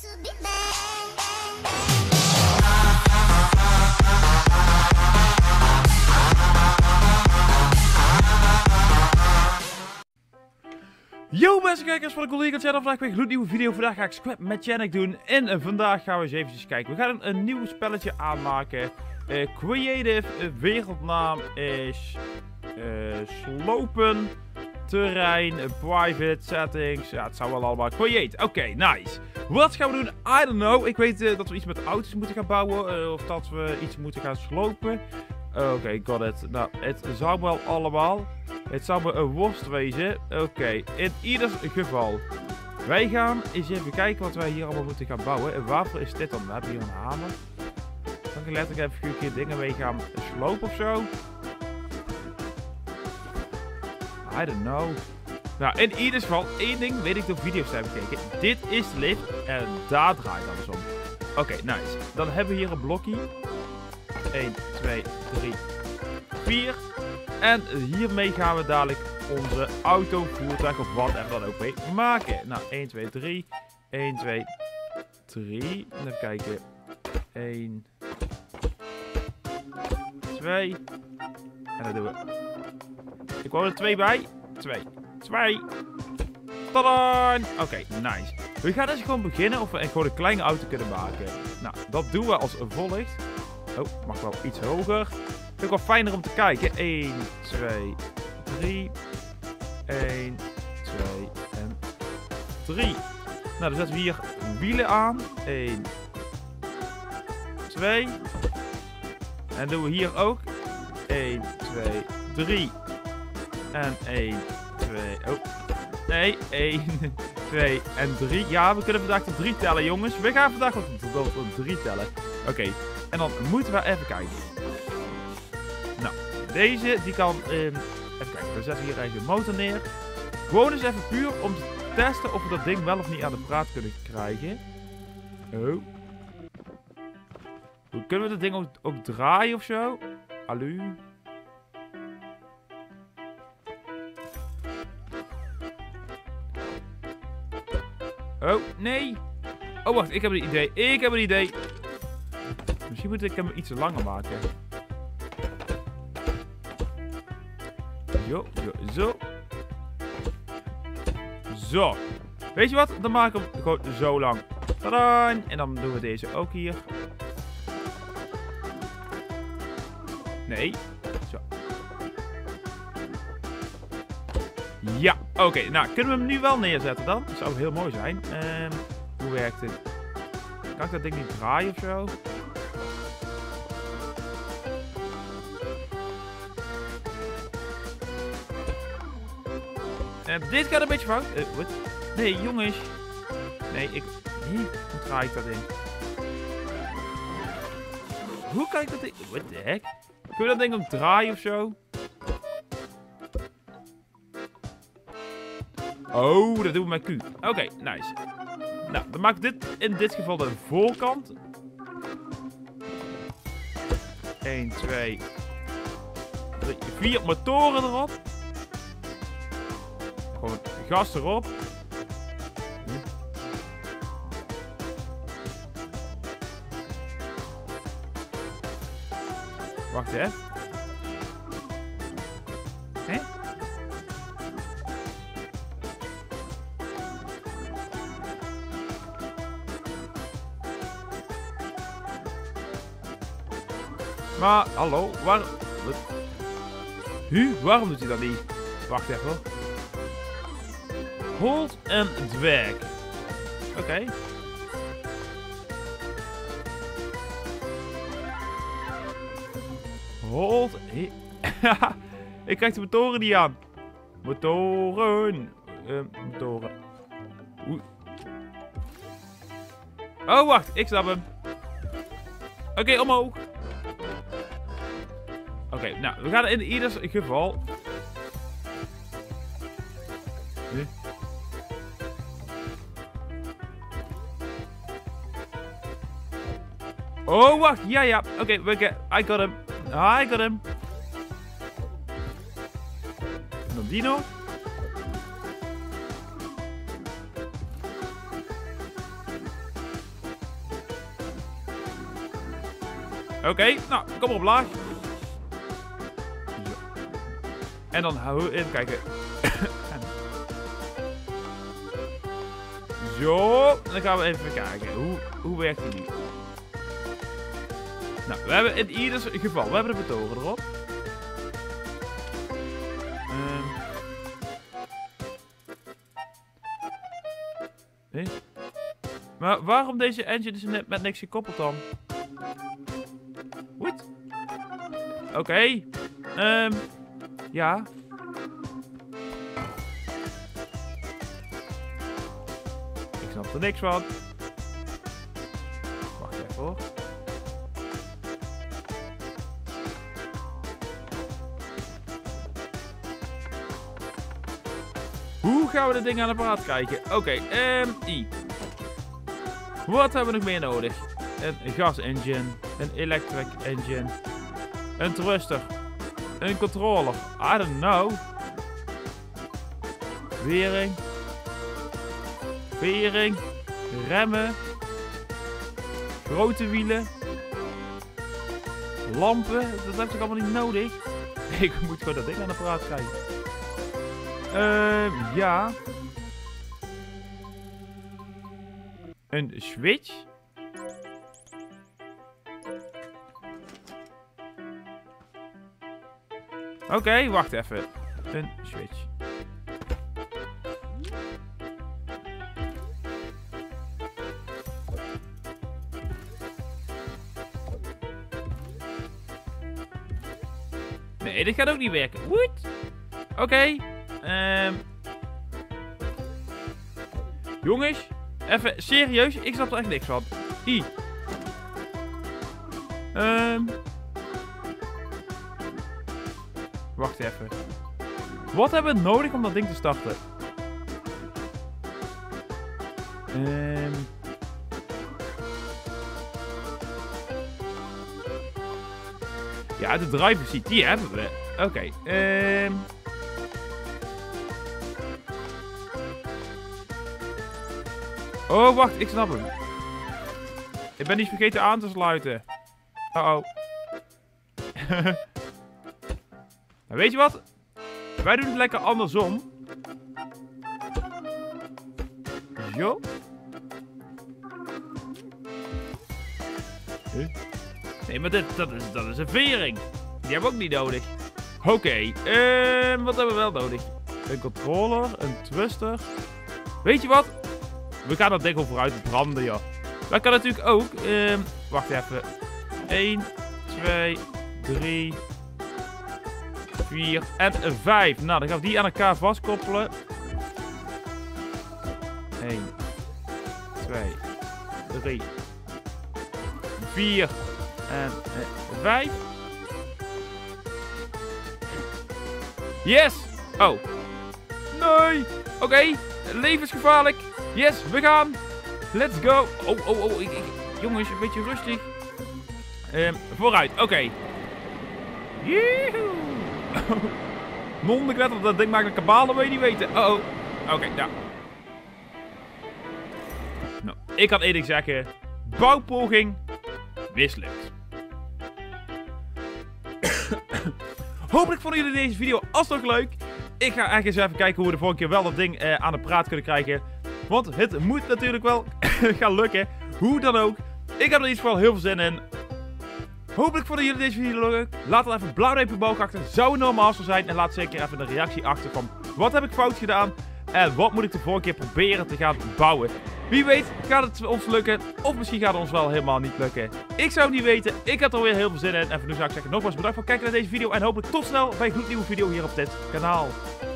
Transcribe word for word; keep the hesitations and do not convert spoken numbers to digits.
Yo beste kijkers van de Collega's Channel, vandaag weer een gloednieuwe video. Vandaag ga ik Scrap Mechanic doen en uh, vandaag gaan we eens eventjes kijken. We gaan een, een nieuw spelletje aanmaken. Uh, creative, uh, wereldnaam is uh, slopen, terrein, uh, private, settings. Ja, het zou wel allemaal create. Oké, okay, nice. Wat gaan we doen? I don't know. Ik weet uh, dat we iets met auto's moeten gaan bouwen uh, of dat we iets moeten gaan slopen. Oké, okay, got it. Nou, het zou wel allemaal. Het zou me een worst wezen. Oké, okay. In ieder geval. Wij gaan eens even kijken wat wij hier allemaal moeten gaan bouwen. En waarvoor is dit dan? We hebben hier een hamer. Kan ik letterlijk even een keer dingen mee gaan slopen of zo? I don't know. Nou, in ieder geval, één ding weet ik door video's te hebben gekeken. Dit is de lift en daar draait alles om. Oké, okay, nice. Dan hebben we hier een blokje. één, twee, drie, vier. En hiermee gaan we dadelijk onze auto, voertuig of wat er dan ook mee maken. Nou, één, twee, drie. één, twee, drie. Even kijken. één, twee. En dan doen we. Ik wou er twee bij. twee. twee. Tadaa! Oké, okay, nice. We gaan dus gewoon beginnen of we gewoon een kleine auto kunnen maken. Nou, dat doen we als volgt. Oh, mag wel iets hoger. Vind ik wel fijner om te kijken. één, twee, drie. één, twee en drie. Nou, dan zetten we hier wielen aan. één, twee. En doen we hier ook. één, twee, drie. En één, twee. Oh. Nee, één, twee en drie. Ja, we kunnen vandaag tot drie tellen, jongens. We gaan vandaag tot, tot drie tellen. Oké. Okay. En dan moeten we even kijken. Nou, deze die kan... Um, even kijken, we zetten hier even een motor neer. Gewoon eens even puur om te testen of we dat ding wel of niet aan de praat kunnen krijgen. Oh. Hoe kunnen we dat ding ook, ook draaien of zo? Alu. Oh, nee. Oh, wacht, ik heb een idee. Ik heb een idee. Misschien moet ik hem iets langer maken. Zo, zo, zo. Zo. Weet je wat? Dan maak ik hem gewoon zo lang. Tadaa! En dan doen we deze ook hier. Nee. Zo. Ja, oké. Okay. Nou, kunnen we hem nu wel neerzetten dan? Dat zou heel mooi zijn. Um, hoe werkt het? Kan ik dat ding niet draaien of zo? Uh, dit gaat een beetje fout. Uh, wat? Nee, jongens. Nee, ik... Nee, hoe draai ik dat in? Hoe kan ik dat ding... What the heck? Kun je dat ding ook draaien of zo? Oh, dat doen we met Q. Oké, okay, nice. Nou, dan maak ik dit in dit geval de voorkant. één, twee, drie, vier motoren erop. Gewoon gas erop. Wacht hè. Hè? Maar, hallo, waar... Hu, waarom doet hij dat niet? Wacht even. Hold en drag. Oké. Okay. Hold. Ik krijg de motoren niet aan. Motoren. Uh, motoren. Oei. Oh, wacht. Ik snap hem. Oké, okay, omhoog. Oké, okay, nou, we gaan in ieder geval... Huh? Oh, wacht. Ja, ja. Oké, okay, I got him. I got him. En dan die nog. Oké, okay, nou, kom op laag. Zo. En dan houden we even kijken. Zo, en dan gaan we even kijken. Hoe, hoe werkt die nu? Nou, we hebben in ieder geval, we hebben de betogen erop. Um. Nee. Maar waarom deze engine is net met niks gekoppeld dan? Wat? Oké. Okay. Um, ja. Ik snap er niks van. Wacht even hoor. Hoe gaan we de ding aan het apparaat kijken? Oké, okay, um, I. Wat hebben we nog meer nodig? Een gas engine, een electric engine, een thruster, een controller, I don't know. Vering, vering, remmen, grote wielen, lampen, dat heb ik allemaal niet nodig. Ik moet gewoon dat ding aan het apparaat krijgen. Ehm, uh, ja. Een switch. Oké, okay, wacht even. Een switch. Nee, dit gaat ook niet werken. What? Oké. Okay. Um. Jongens. Even serieus. Ik snap er echt niks van. I. Um. Wacht even. Wat hebben we nodig om dat ding te starten? Um. Ja, de driver seat. Die hebben we. Oké. Okay. Um. Oh, wacht. Ik snap hem. Ik ben niet vergeten aan te sluiten. Uh-oh. Nou, weet je wat? Wij doen het lekker andersom. Zo. Huh? Nee, maar dit, dat, is, dat is een vering. Die hebben we ook niet nodig. Oké. Okay. Uh, wat hebben we wel nodig? Een controller. Een thruster. Weet je wat? We gaan dat ding gewoon vooruit branden, joh. Dat kan natuurlijk ook. Uh, wacht even. één, twee, drie, vier en vijf. Nou, dan gaan we die aan elkaar vastkoppelen. één, twee, drie, vier en vijf. Yes! Oh. Nee! Oké, okay. Levensgevaarlijk. Yes, we gaan. Let's go. Oh, oh, oh. Ik, ik, jongens, een beetje rustig. Um, vooruit, oké. Okay. Joehoe. Mondenkletter, dat ding maakt een kabaal, dat wil je niet weten. Uh oh. Oké, okay, nou. Nou, ik kan eerlijk zeggen. Bouwpoging mislukt. Hopelijk vonden jullie deze video alsnog leuk. Ik ga echt eens even kijken hoe we de volgende keer wel dat ding uh, aan de praat kunnen krijgen. Want het moet natuurlijk wel gaan lukken. Hoe dan ook. Ik heb er in ieder geval heel veel zin in. Hopelijk vonden jullie deze video leuk. Laat dan even een blauw duimpje omhoog achter. Zou het normaal zo zijn. En laat zeker even een reactie achter van wat heb ik fout gedaan. En wat moet ik de volgende keer proberen te gaan bouwen. Wie weet gaat het ons lukken. Of misschien gaat het ons wel helemaal niet lukken. Ik zou het niet weten. Ik heb er weer heel veel zin in. En voor nu zou ik zeggen nogmaals bedankt voor het kijken naar deze video. En hopelijk tot snel bij een gloednieuwe video hier op dit kanaal.